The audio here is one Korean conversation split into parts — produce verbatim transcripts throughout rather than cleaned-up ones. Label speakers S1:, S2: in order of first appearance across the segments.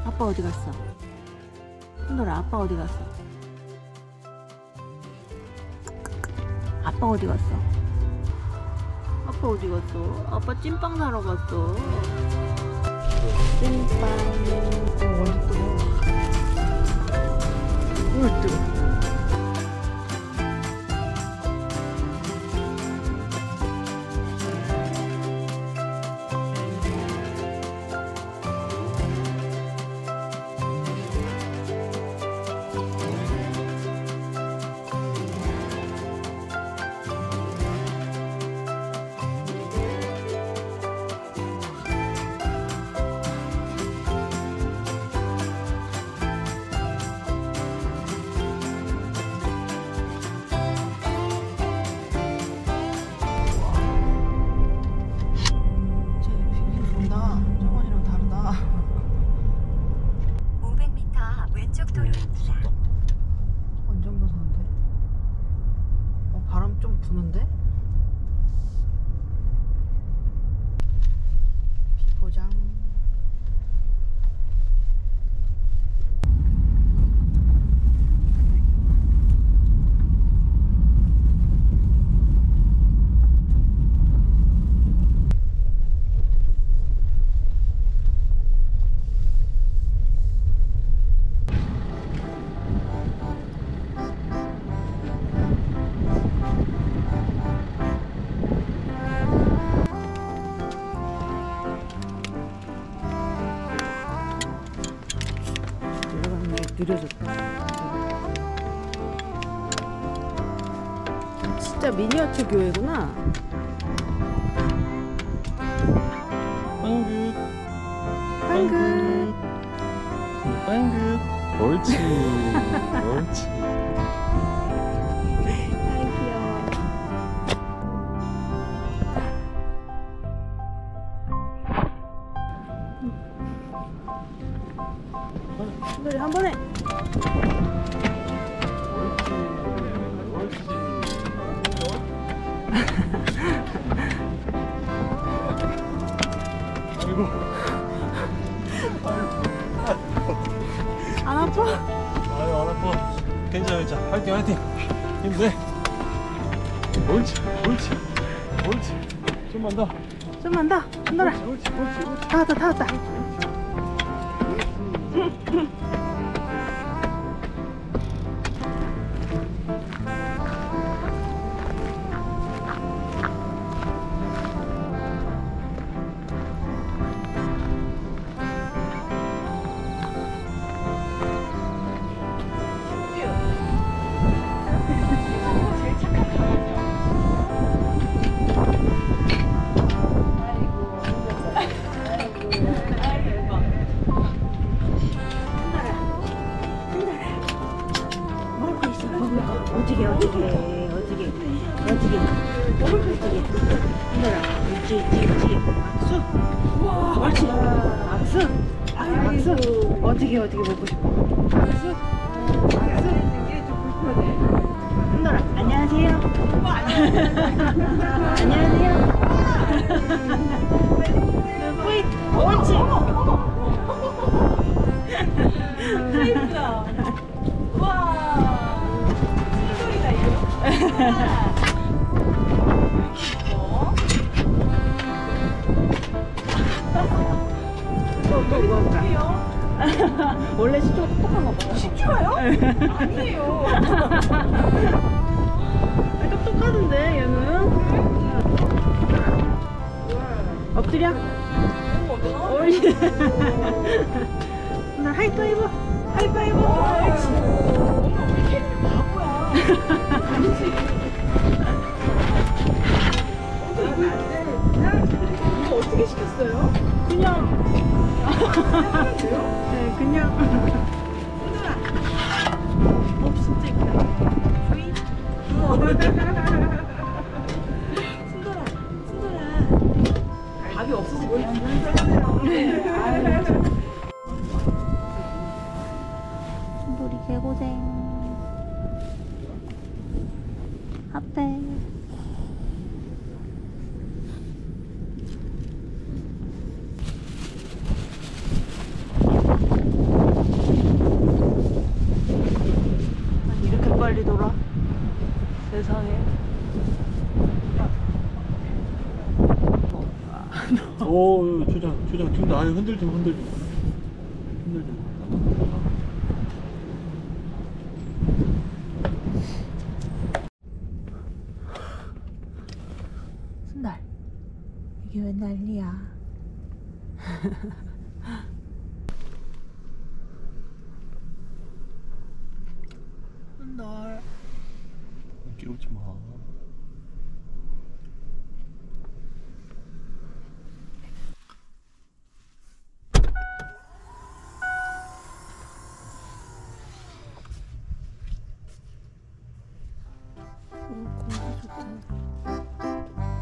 S1: 아빠 어디 갔어? 순돌아, 아빠 어디 갔어? 아빠 어디 갔어? 아빠 어디 갔어? 아빠 찐빵 사러 갔어. 찐빵. 어, 완전 뜨거워. 물 뜨거워. 완전 무서운데? 어, 바람 좀 부는데? 비포장. 느려졌다. 진짜 미니어처 교회구나.
S2: 빵긋
S1: 빵긋
S2: 빵긋. 옳지 옳지.
S1: 아이 귀여워. 순돌이 한 번에.
S2: 아이고.
S1: 안 아파?
S2: 아유 안 아파. 괜찮아 괜찮아. 화이팅 화이팅. 힘내. 옳지 옳지 옳지. 좀만 더.
S1: 좀만 더. 순돌아.
S2: 옳지 옳지 옳지.
S1: 다 왔다 다 왔다. 어지게 어지게 어지게 어지게 어지게 흔들어. 옳지 옳지 옳지. 박수. 옳지. 박수. 박수. 어지게 어지게 먹고 싶어. 박수. 박수. 흔들어. 안녕하세요. 안녕하세요. 뿌이. 옳지.
S3: 예쁘다. 와.
S1: 또, 또 먹을까? 원래 식초가 똑똑한가 봐요.
S3: 식초가요? 아니에요.
S1: 똑똑하던데 얘는. 엎드려. 옳지. 나 하이파이브. 하이파이브. 옳지.
S3: 엄마 우리 캐릭터 바보야. 아니지. 이거 어떻게 시켰어요?
S1: 그냥.
S3: 그냥 돼요?
S1: 네, 그냥.
S3: 순돌아. 어, 진짜 이쁘다. 부인. 순돌아, 순돌아. 밥이 없어서 뭘 그러세요?
S1: 순돌이 개고생. 핫배.
S2: 자, 조장 지금 나 아니 흔들지 마, 흔들지 마. 흔들지 마.
S3: 순달, 이게 웬 난리야? 순달.
S2: 깨우지 마.
S3: 공기 좋다.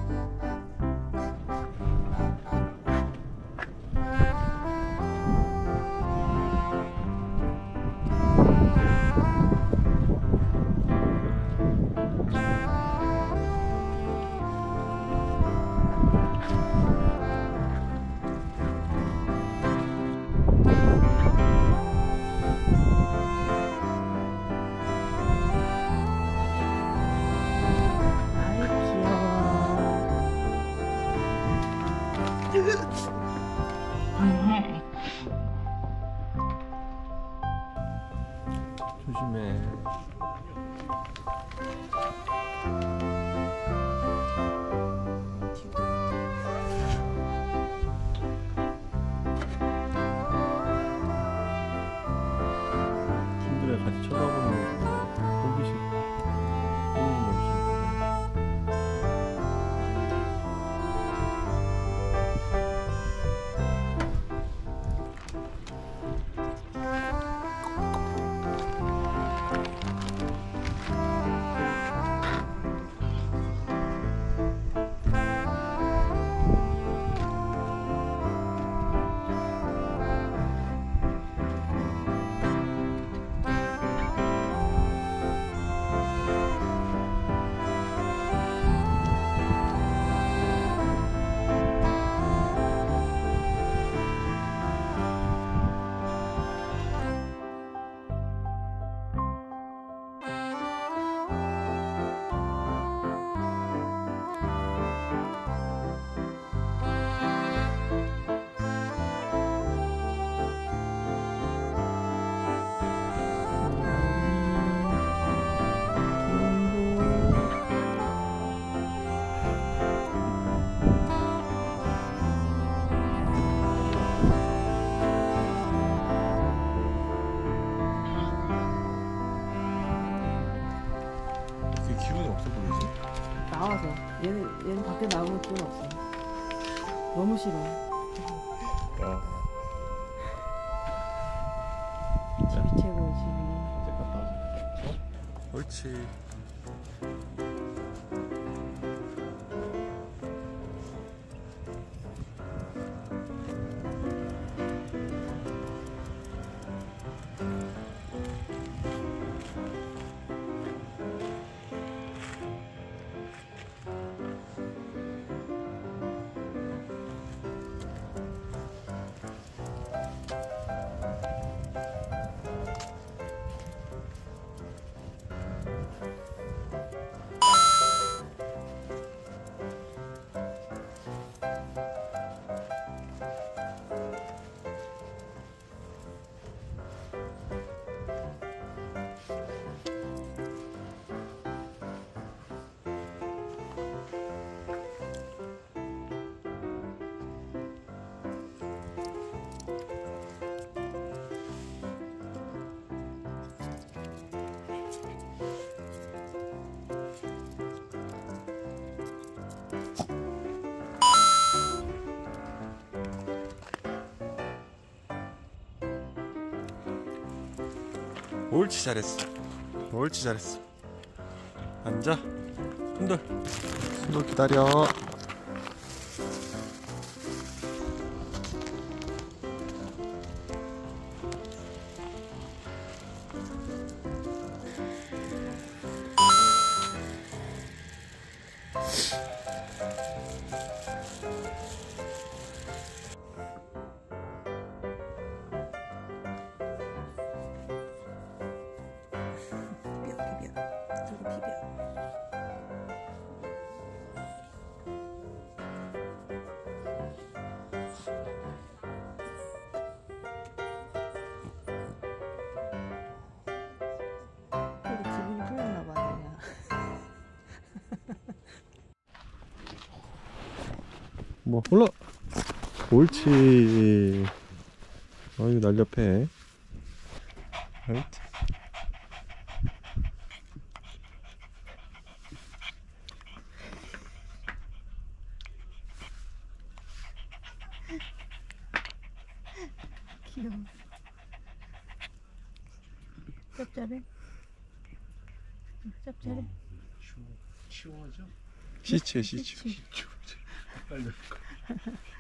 S2: 조심해. 친구들 같이 쳐다보는 거 호기심. 음, 되게 기분이 없어 보이지?
S3: 나와서 얘는 얘는 밖에 나오는 기분 없어. 너무 싫어.
S2: 야.
S3: 집이 최고야 집이.
S2: 이제 갔다 오자. 어? 옳지. 옳지, 잘했어. 옳지, 잘했어. 앉아. 순돌. 순돌 기다려.
S3: 비벼 비벼. 저기 비벼.
S2: 뭐 올라. 옳지. 아유 날렵해. 라이트.
S3: 귀여워. 짭짤해? 짭짤해?
S2: 시원하죠? 시체 시체.
S3: 시체.
S2: 빨리.